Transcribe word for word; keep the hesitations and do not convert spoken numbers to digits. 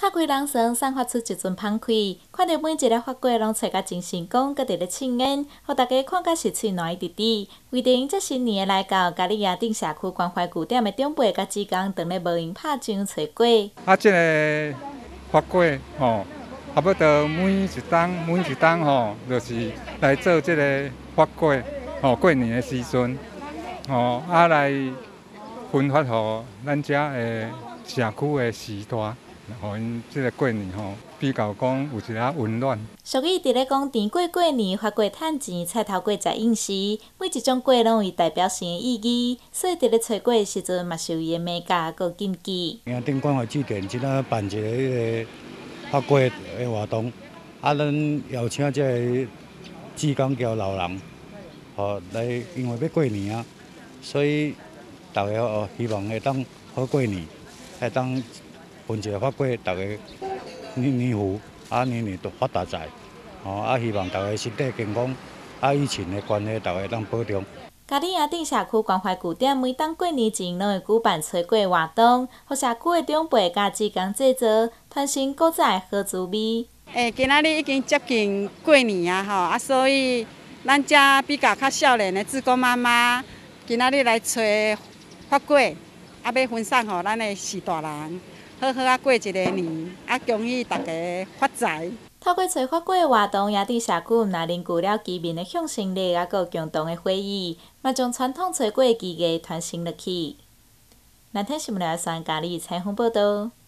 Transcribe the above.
拍开人生，散发出一阵芳开。看到每一个法柜拢找甲真成功，搁伫咧庆宴，互大家看甲是喙暖直直。为着迎接新年的来到，嘉义亚丁社区关怀据点的长辈甲职工，当咧无闲拍糭找粿。 啊，即、这个法柜吼，差不多每一档每一档吼，就是来做即个法柜吼，过年的时阵吼，啊来分发互咱遮的社区的时代。互因即个过年吼，比较讲有一下温暖。 俗语伫咧讲甜粿过年，发粿趁钱，菜头粿食应时。每一种粿拢有代表性的意义，所以伫咧找粿的时阵，嘛是有伊的美感佮禁忌。 亚丁关怀据点即仔办一个迄个发粿的活动，啊，咱邀请即个职工交老人，吼来，因为要过年啊，所以大家哦希望会当好过年，会当。分一个发粿，大家年年福，啊年年都发大财，哦啊希望大家身体健康，啊疫情的关系，大家当保重。 嘉义亚丁社区关怀据点每当过年前，拢会举办找粿活动，互社区的长辈甲职工制作，传承古早的好滋味。 诶，今仔日已经接近过年啊，吼啊，所以咱遮比较较少年的志工妈妈，今仔日来找发粿，啊要分享互咱的士大人。好好啊过一个年，啊恭喜大家发财！ 透过找法粿的活动，也伫社区毋但凝聚了居民的向心力，也有共同的回忆，嘛将传统找粿的技艺传承落去。南天新闻台嘉义采访报道。